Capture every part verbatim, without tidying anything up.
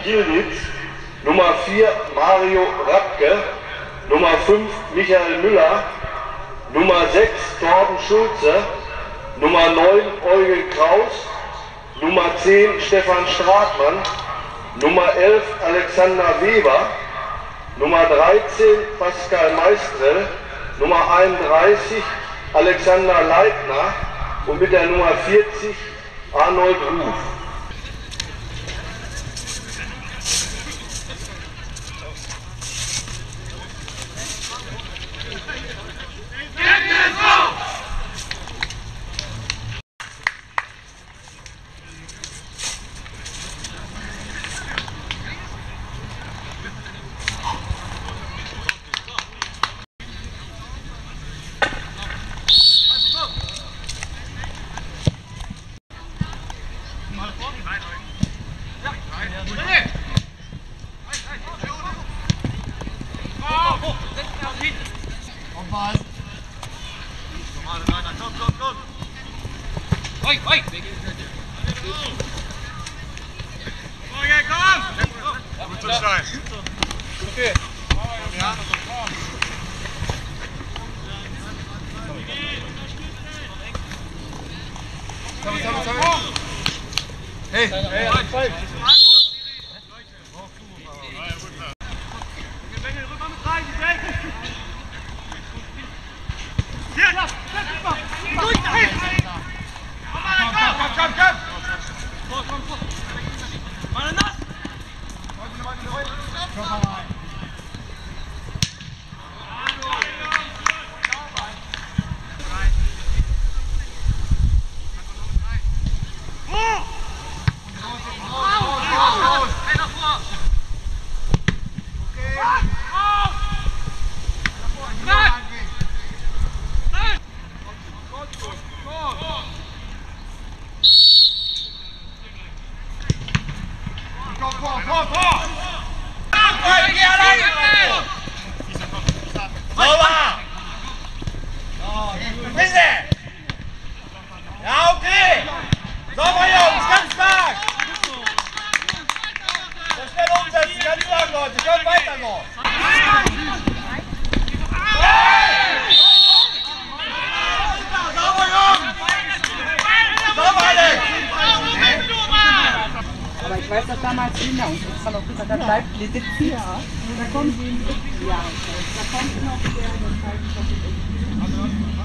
Gilditz, Nummer vier Mario Rapke, Nummer fünf Michael Müller, Nummer sechs Torben Schulze, Nummer neun Eugen Kraus, Nummer zehn Stefan Stratmann, Nummer elf Alexander Weber, Nummer dreizehn Pascal Meistrel, Nummer einunddreißig Alexander Leitner und mit der Nummer vierzig Arnold Ruf. Hey, hey, hey, Ich weiß, dass damals Kinder uns extra noch gesagt hat, bleibt, die sitzen hier. Da kommt die, ja, da kommt noch der, das heißt, das ist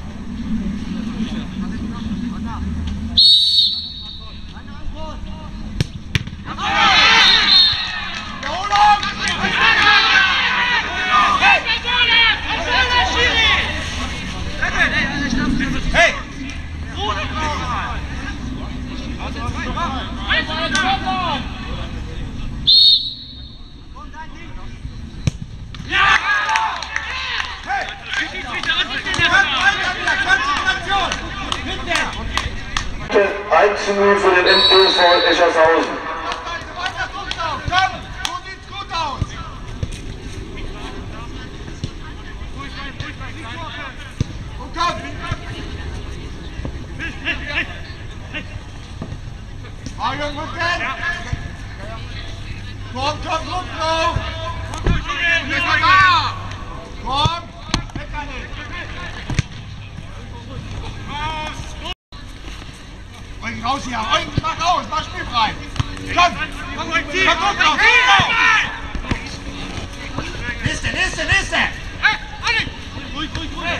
hey! eins zu null für den M P S V Eschershausen. So sieht's gut aus. Und komm! Mario, rücken! Komm, komm, komm, drauf! Nicht mal da! Komm! Weg da nicht! Eugen raus hier! Eugen, mach raus! Mach spielfrei! Komm! Komm, Eugen, zieh! Komm, komm, Liste, Liste, Liste! Ruhig, ruhig, ruhig!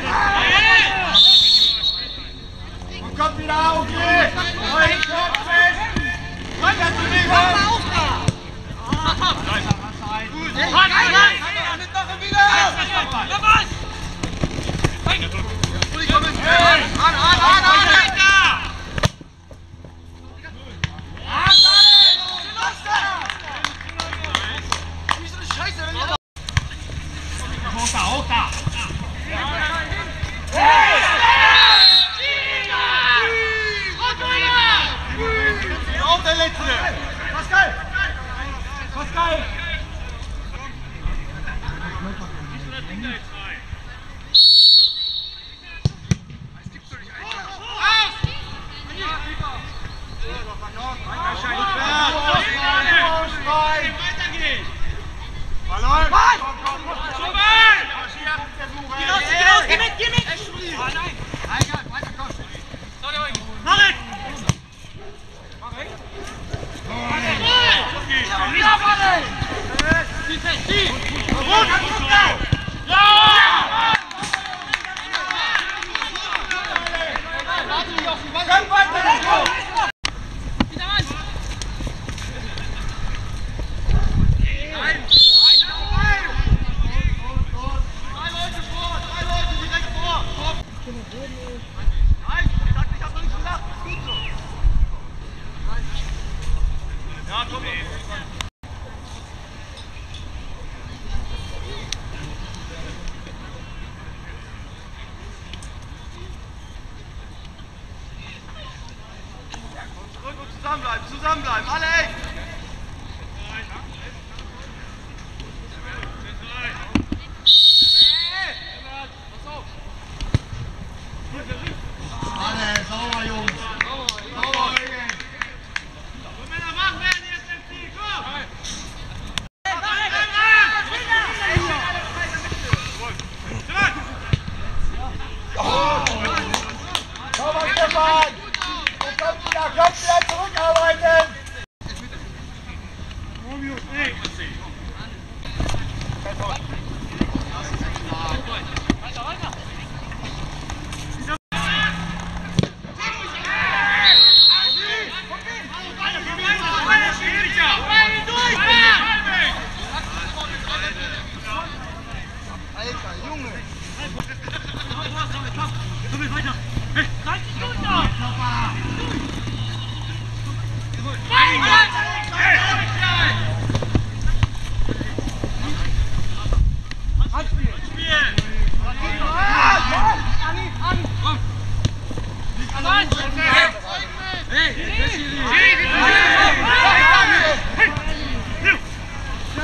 Und kommt wieder, okay! Eugen, komm, fest! Und das zu mir, komm! Hoch da, hoch da! Auf der letzte! Pascal! Pascal! Aus!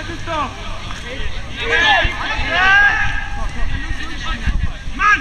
Das ist doch! Mann!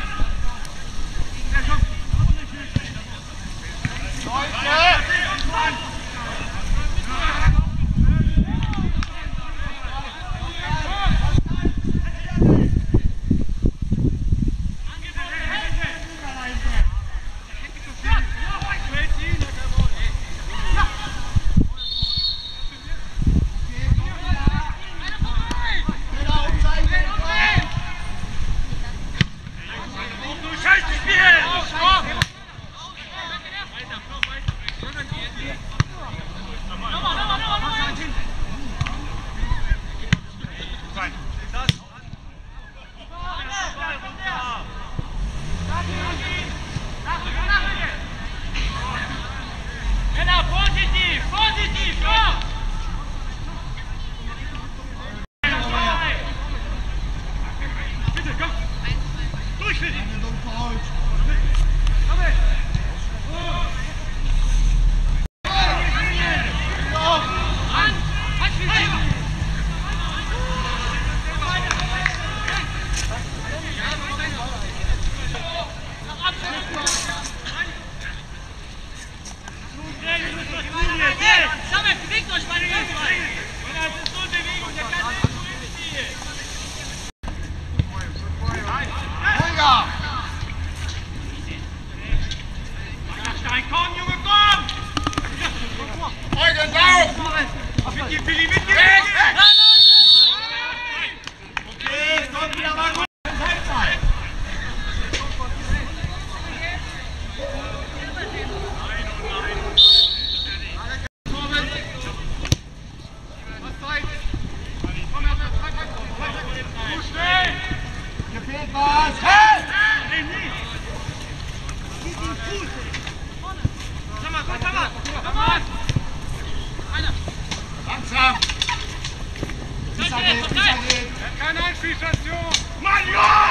Keine Einspielstation! Mann, ja!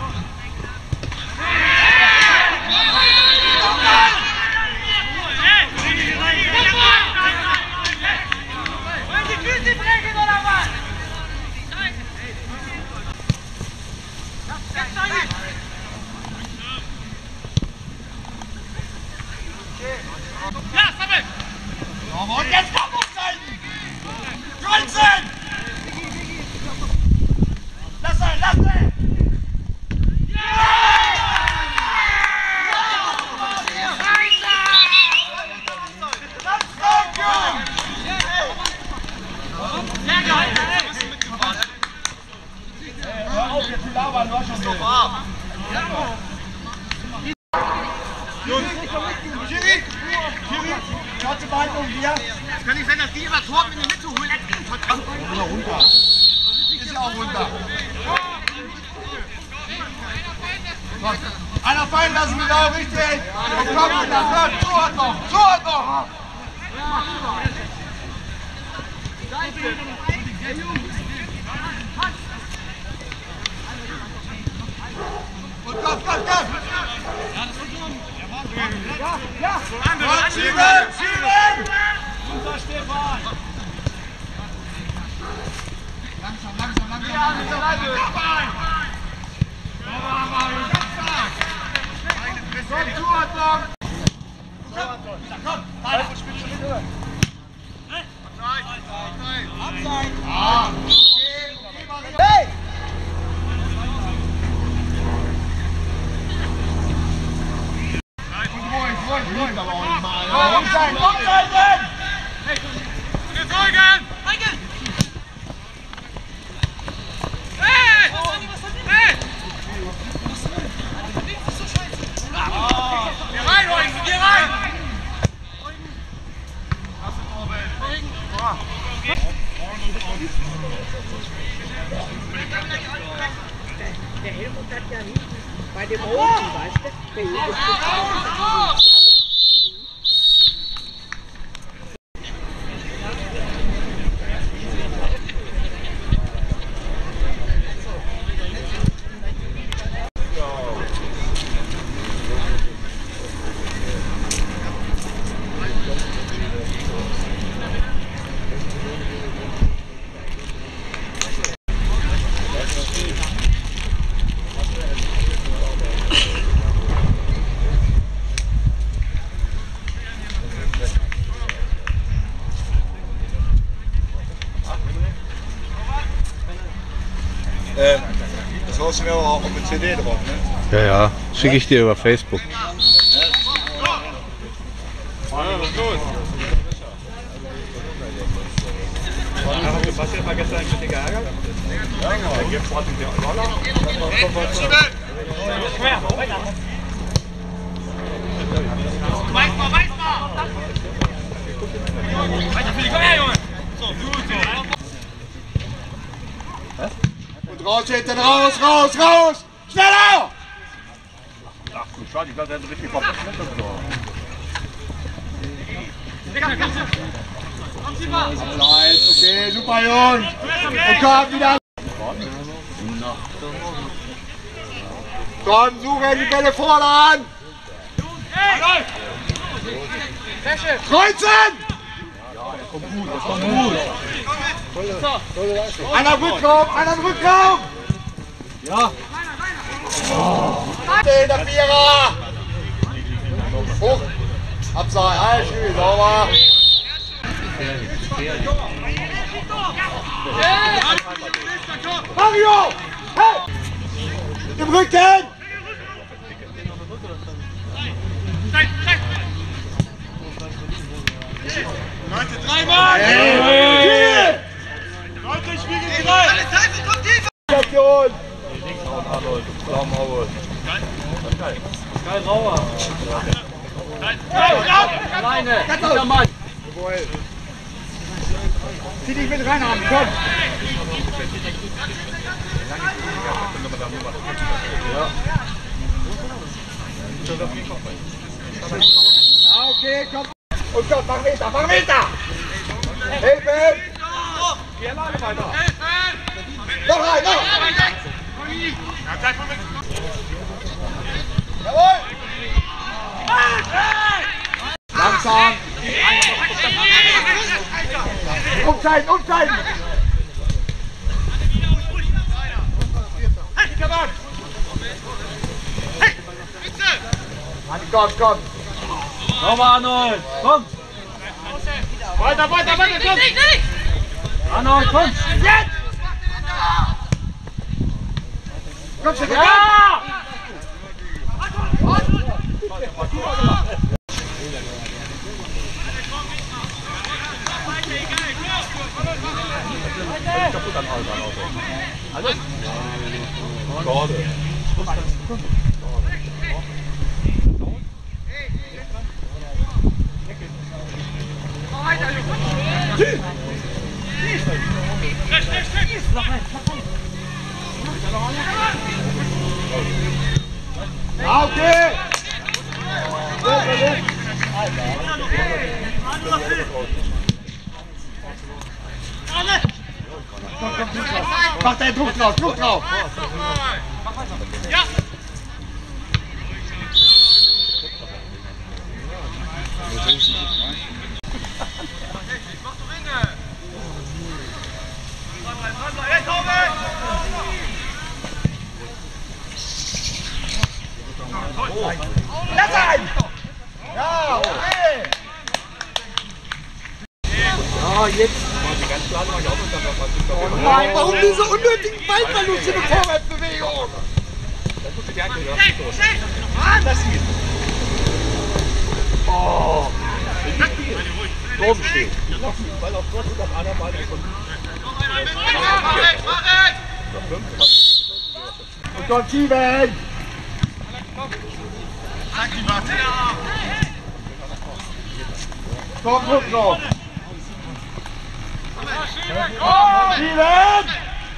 Wollen die Füße brechen oder was? Ja, Sammel! Und jetzt Kampf umschalten! Johnson! Lass sein, lass sein! Hör auf, jetzt zu labern, du hast schon so warm. Schiri! Schiri! Schaut zur Behandlung hier. Es kann nicht sein, dass die immer Torben in die Mitte holen. Oder runter. Ist ja auch runter. Einer fallen lassen, genau, richtig. Und komm, und dann hört, so hat noch, so hat noch. Und Kopf, Kopf, Kopf. Ja, ja. Und schieben, schieben. Unser Stefan. Langsam, langsam, langsam. Ja, mit der Reibe. Komm, Zuordnung! Komm, Beine und Spitze mit höher! Abseits! Abseits! Ja! Hey! Und ruhig, ruhig, ruhig, aber auch nicht mal. Umschalten, umschalten! Wir folgen! Michael! Hey! Hey! Geh rein, Eugen, geh rein! Der Helmut hat ja nicht bei dem Roten, weißt du? Der Helmut ist Äh, das hast du mir aber auch auf der C D drauf, ne? Ja, ja. Schicke ich dir über Facebook. Was hat gestern ein bisschen geärgert? Ja, da gibt es trotzdem den Roller. Weiß mal, weiß mal! Weiter, Philipp, komm her, Junge! So, gut, so. Und raus hinten, raus, raus, raus! Schneller! Ach du Schade, ich dachte, er hat richtig Bock. Abseits, okay, super Jung! Und komm wieder! Komm, suchen die Bälle vorne an! Kreuzen! Ja, das kommt gut, das kommt gut. Einer im Rückraum, einer im Rückraum! Ja. Der Vierer! Hoch! Abseits, alles schön, sauber! Mario! Hey! Im Rücken! Leute, dreimal! Hey! Leute, ich spiegel drei! Station! Geil, sauer! Alleine! Guter Mann! Zieh dich mit rein, Arm, komm! Ja, okay, komm! Und komm, mach Meter, mach Meter! Hilfe! Geh alleine weiter! Noch rein, noch! Jawohl! Langsam! Umschalten, umschalten! Komm, komm! Nochmal, Arnold! Komm! Weiter, weiter, weiter, komm! Arnold, komm! Jetzt! Komm schon, Ja! kaputt an Auto. Alles? Schade. Ja, okay! Mach deinen Druck drauf, Druck drauf! Ja! Lass ein! Ja, okay! Ja, jetzt! Oh nein, warum diese unnötigen Ballverluste in der Vorwärtsbewegung? Das hier! Oh! Oben steht. Weil auf Gott und auf einer Beine schon. Und kommt Schieben! Komm, guck drauf! Schieben!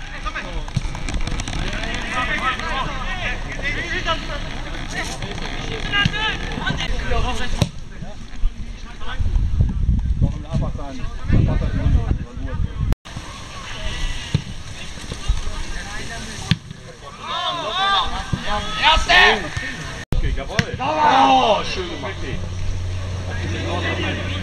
Erste! Jawohl! Oh, schön gemacht.